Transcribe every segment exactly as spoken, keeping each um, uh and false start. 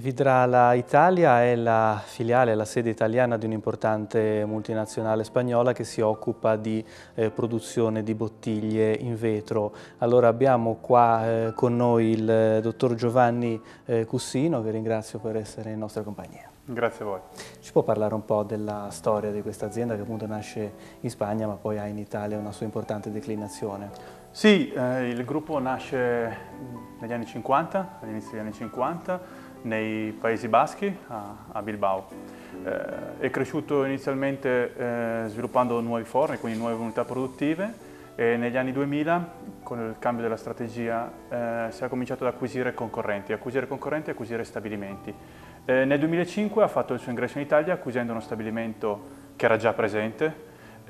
Vidrala Italia è la filiale, la sede italiana di un'importante multinazionale spagnola che si occupa di eh, produzione di bottiglie in vetro. Allora abbiamo qua eh, con noi il eh, dottor Giovanni eh, Cussino, che ringrazio per essere in nostra compagnia. Grazie a voi. Ci può parlare un po' della storia di questa azienda che appunto nasce in Spagna ma poi ha in Italia una sua importante declinazione? Sì, eh, il gruppo nasce negli anni cinquanta, all'inizio degli anni cinquanta, nei Paesi Baschi, a, a Bilbao. Eh, è cresciuto inizialmente eh, sviluppando nuovi forni, quindi nuove unità produttive, e negli anni duemila, con il cambio della strategia, eh, si è cominciato ad acquisire concorrenti, acquisire concorrenti e acquisire stabilimenti. Eh, nel duemilacinque ha fatto il suo ingresso in Italia acquisendo uno stabilimento che era già presente,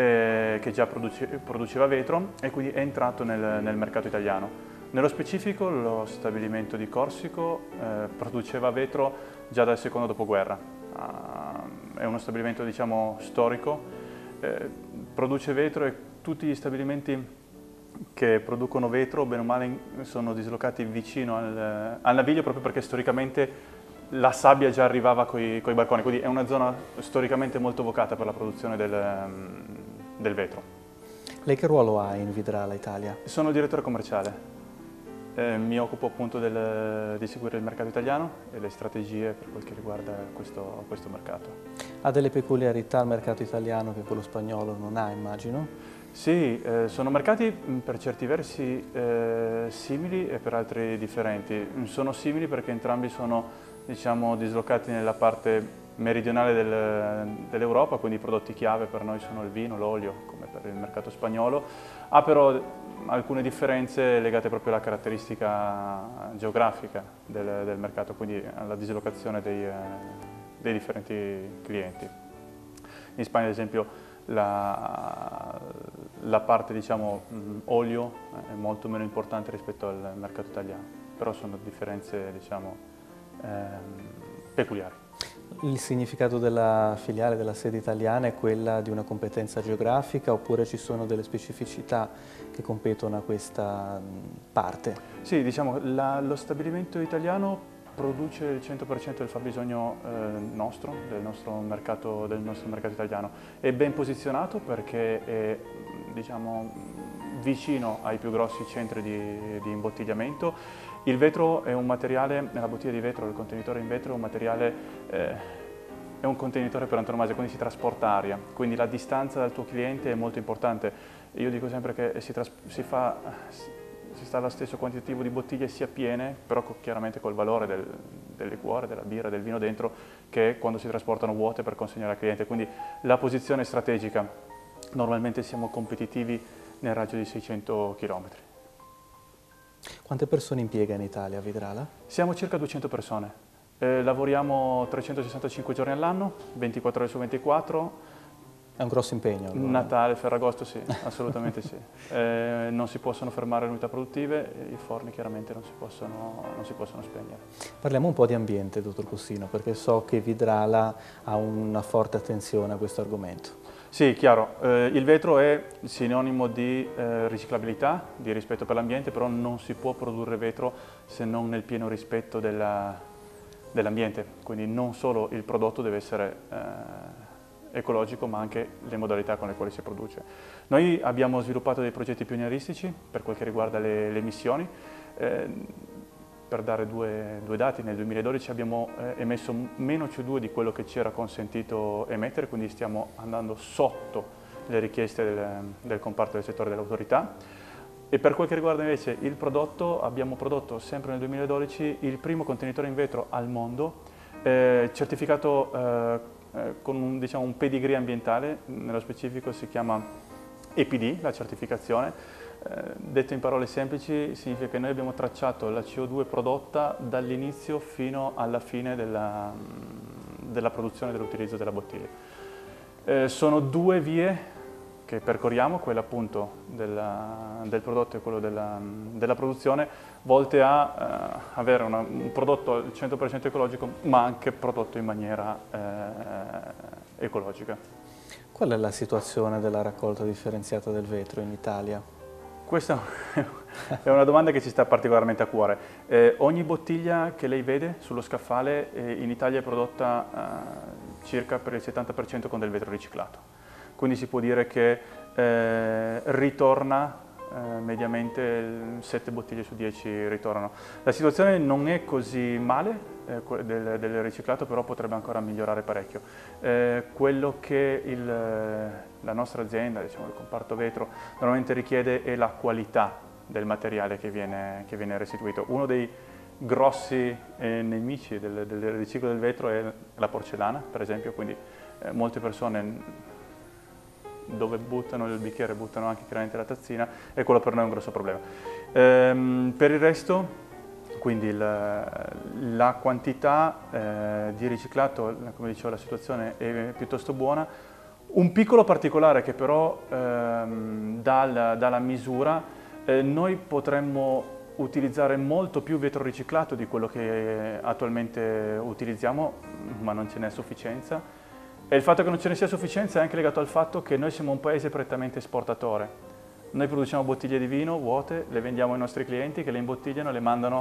eh, che già produce, produceva vetro e quindi è entrato nel, nel mercato italiano. Nello specifico lo stabilimento di Corsico eh, produceva vetro già dal secondo dopoguerra. Uh, è uno stabilimento, diciamo, storico, eh, produce vetro e tutti gli stabilimenti che producono vetro, bene o male, sono dislocati vicino al, al Naviglio proprio perché storicamente la sabbia già arrivava con i barconi, quindi è una zona storicamente molto vocata per la produzione del, del vetro. Lei che ruolo ha in Vidrala Italia? Sono direttore commerciale. Eh, mi occupo appunto del, di seguire il mercato italiano e le strategie per quel che riguarda questo, questo mercato. Ha delle peculiarità il mercato italiano che quello spagnolo non ha, immagino? Sì, eh, sono mercati per certi versi eh, simili e per altri differenti. Sono simili perché entrambi sono, diciamo, dislocati nella parte meridionale del, dell'Europa, quindi i prodotti chiave per noi sono il vino, l'olio, come per il mercato spagnolo. Ha però alcune differenze legate proprio alla caratteristica geografica del, del mercato, quindi alla dislocazione dei, eh, dei differenti clienti. In Spagna, ad esempio, la, la parte, diciamo, olio è molto meno importante rispetto al mercato italiano, però sono differenze, diciamo, ehm, peculiari. Il significato della filiale, della sede italiana è quella di una competenza geografica oppure ci sono delle specificità che competono a questa parte? Sì, diciamo, la, lo stabilimento italiano produce il cento per cento del fabbisogno eh, nostro, del nostro, mercato, del nostro mercato italiano. È ben posizionato perché è, diciamo, vicino ai più grossi centri di, di imbottigliamento. Il vetro è un materiale, nella bottiglia di vetro, il contenitore in vetro è un materiale, eh, è un contenitore per antonomasia, quindi si trasporta aria, quindi la distanza dal tuo cliente è molto importante. Io dico sempre che si, si, fa, si sta allo stesso quantitativo di bottiglie sia piene, però chiaramente col valore del, del liquore, della birra, del vino dentro, che quando si trasportano vuote per consegnare al cliente. Quindi la posizione strategica, normalmente siamo competitivi nel raggio di seicento chilometri. Quante persone impiega in Italia Vidrala? Siamo circa duecento persone. Eh, lavoriamo trecentosessantacinque giorni all'anno, ventiquattro ore su ventiquattro. È un grosso impegno. Allora. Natale, Ferragosto, sì, assolutamente sì. Eh, non si possono fermare le unità produttive, i forni chiaramente non si possono, non si possono spegnere. Parliamo un po' di ambiente, dottor Cussino, perché so che Vidrala ha una forte attenzione a questo argomento. Sì, chiaro. Eh, il vetro è sinonimo di eh, riciclabilità, di rispetto per l'ambiente, però non si può produrre vetro se non nel pieno rispetto dell'ambiente. Quindi non solo il prodotto deve essere eh, ecologico, ma anche le modalità con le quali si produce. Noi abbiamo sviluppato dei progetti pionieristici per quel che riguarda le, le emissioni. Eh, Per dare due, due dati, nel duemiladodici abbiamo eh, emesso meno C O due di quello che ci era consentito emettere, quindi stiamo andando sotto le richieste del, del comparto del settore dell'autorità. E per quel che riguarda invece il prodotto, abbiamo prodotto sempre nel duemiladodici il primo contenitore in vetro al mondo, eh, certificato eh, eh, con un, diciamo, un pedigree ambientale, nello specifico si chiama E P D, la certificazione. Eh, detto in parole semplici, significa che noi abbiamo tracciato la C O due prodotta dall'inizio fino alla fine della, della produzione e dell'utilizzo della bottiglia. Eh, sono due vie che percorriamo, quella appunto della, del prodotto e quello della, della produzione, volte a eh, avere una, un prodotto al cento per cento ecologico, ma anche prodotto in maniera eh, ecologica. Qual è la situazione della raccolta differenziata del vetro in Italia? Questa è È una domanda che ci sta particolarmente a cuore. Eh, ogni bottiglia che lei vede sullo scaffale eh, in Italia è prodotta eh, circa per il settanta per cento con del vetro riciclato. Quindi si può dire che eh, ritorna eh, mediamente sette bottiglie su dieci ritornano. La situazione non è così male eh, del, del riciclato, però potrebbe ancora migliorare parecchio. Eh, quello che il, la nostra azienda, diciamo il comparto vetro, normalmente richiede è la qualità del materiale che viene, che viene restituito. Uno dei grossi eh, nemici del, del riciclo del vetro è la porcellana, per esempio, quindi eh, molte persone dove buttano il bicchiere buttano anche chiaramente la tazzina, e quello per noi è un grosso problema. Ehm, per il resto, quindi il, la quantità eh, di riciclato, come dicevo, la situazione è piuttosto buona. Un piccolo particolare che però ehm, dà, la, dà la misura, eh, noi potremmo utilizzare molto più vetro riciclato di quello che attualmente utilizziamo, ma non ce n'è sufficienza. E il fatto che non ce ne sia sufficienza è anche legato al fatto che noi siamo un paese prettamente esportatore. Noi produciamo bottiglie di vino vuote, le vendiamo ai nostri clienti che le imbottigliano e le mandano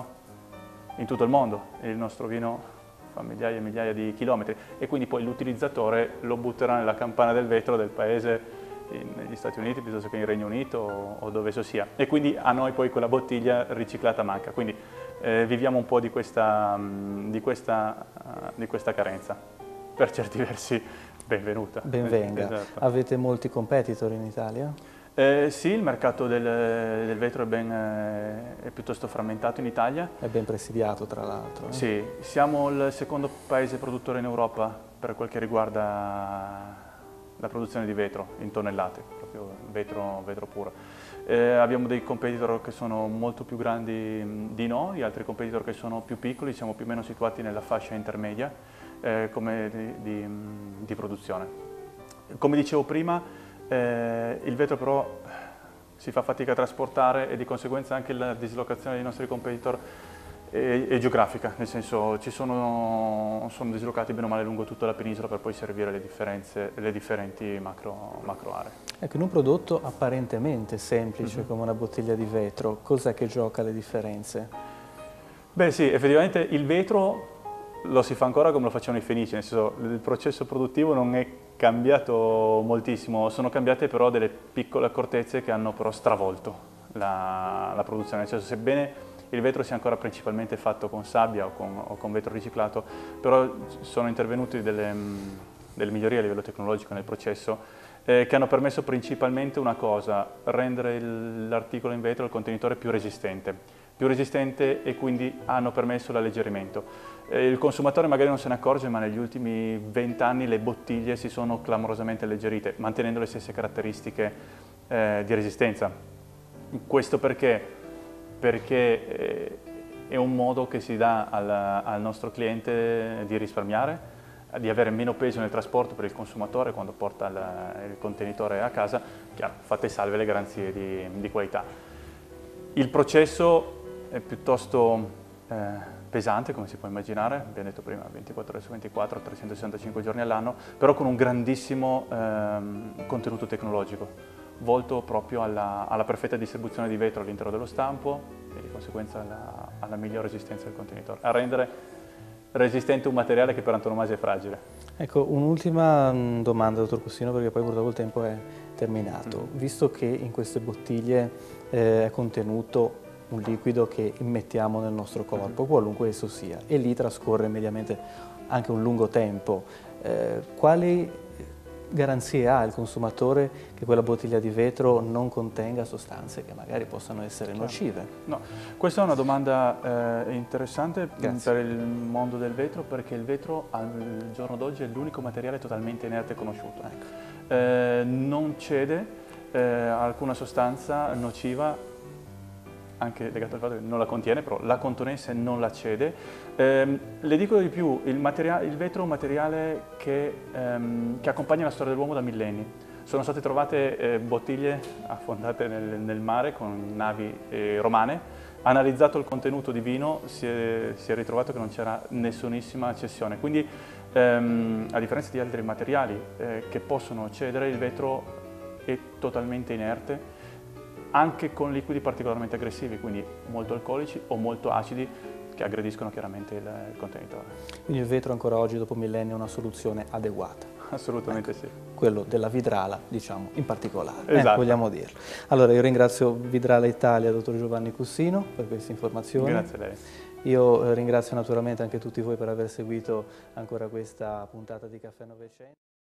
in tutto il mondo. E il nostro vino fa migliaia e migliaia di chilometri e quindi poi l'utilizzatore lo butterà nella campana del vetro del paese negli Stati Uniti piuttosto che in Regno Unito o, o dove esso sia. E quindi a noi poi quella bottiglia riciclata manca. Quindi eh, viviamo un po' di questa, di questa, uh, di questa carenza. Per certi versi benvenuta. Benvenga. Esatto. Avete molti competitor in Italia? Eh, sì, il mercato del, del vetro è, ben, eh, è piuttosto frammentato in Italia. È ben presidiato tra l'altro. Eh? Sì, siamo il secondo paese produttore in Europa per quel che riguarda la produzione di vetro in tonnellate, proprio vetro, vetro puro. Eh, abbiamo dei competitor che sono molto più grandi di noi, altri competitor che sono più piccoli, siamo più o meno situati nella fascia intermedia. Eh, come di, di, di produzione. Come dicevo prima, eh, il vetro però si fa fatica a trasportare e di conseguenza anche la dislocazione dei nostri competitor è, è geografica, nel senso ci sono, sono dislocati bene o male lungo tutta la penisola per poi servire le, differenze, le differenti macro, macro aree. Ecco, in un prodotto apparentemente semplice mm-hmm. come una bottiglia di vetro, cos'è che gioca le differenze? Beh sì, effettivamente il vetro lo si fa ancora come lo facevano i Fenici, nel senso il processo produttivo non è cambiato moltissimo, sono cambiate però delle piccole accortezze che hanno però stravolto la, la produzione, nel senso sebbene il vetro sia ancora principalmente fatto con sabbia o con, o con vetro riciclato, però sono intervenute delle, delle migliorie a livello tecnologico nel processo eh, che hanno permesso principalmente una cosa, rendere l'articolo in vetro, il contenitore più resistente, più resistente e quindi hanno permesso l'alleggerimento. Il consumatore magari non se ne accorge, ma negli ultimi vent'anni le bottiglie si sono clamorosamente alleggerite, mantenendo le stesse caratteristiche eh, di resistenza. Questo perché? Perché eh, è un modo che si dà al, al nostro cliente di risparmiare, di avere meno peso nel trasporto per il consumatore quando porta il, il contenitore a casa, chiaro, fatte salve le garanzie di, di qualità. Il processo è piuttosto eh, pesante, come si può immaginare, abbiamo detto prima ventiquattro ore su ventiquattro, trecentosessantacinque giorni all'anno, però con un grandissimo ehm, contenuto tecnologico, volto proprio alla, alla perfetta distribuzione di vetro all'interno dello stampo e di conseguenza alla, alla migliore resistenza del contenitore, a rendere resistente un materiale che per antonomasia è fragile. Ecco, un'ultima domanda, dottor Cossino, perché poi purtroppo il tempo è terminato. Mm. Visto che in queste bottiglie eh, è contenuto un liquido che immettiamo nel nostro corpo, qualunque esso sia, e lì trascorre mediamente anche un lungo tempo. Eh, quali garanzie ha il consumatore che quella bottiglia di vetro non contenga sostanze che magari possano essere nocive? No, questa è una domanda eh, interessante Grazie. per il mondo del vetro, perché il vetro al giorno d'oggi è l'unico materiale totalmente inerte conosciuto. Ecco. Eh, non cede eh, alcuna sostanza nociva, anche legato al fatto che non la contiene, però la contenesse non la cede. Eh, le dico di più, il, il vetro è un materiale che, ehm, che accompagna la storia dell'uomo da millenni. Sono state trovate eh, bottiglie affondate nel, nel mare con navi eh, romane, analizzato il contenuto di vino, si è, si è ritrovato che non c'era nessunissima cessione. Quindi, ehm, a differenza di altri materiali eh, che possono cedere, il vetro è totalmente inerte. anche con liquidi particolarmente aggressivi, quindi molto alcolici o molto acidi, che aggrediscono chiaramente il, il contenitore. Quindi il vetro ancora oggi, dopo millenni, è una soluzione adeguata. Assolutamente ecco, sì. Quello della Vidrala, diciamo, in particolare, Esatto. eh, vogliamo dirlo. Allora, io ringrazio Vidrala Italia, dottor Giovanni Cussino, per queste informazioni. Grazie a lei. Io eh, ringrazio naturalmente anche tutti voi per aver seguito ancora questa puntata di Caffè Novecento.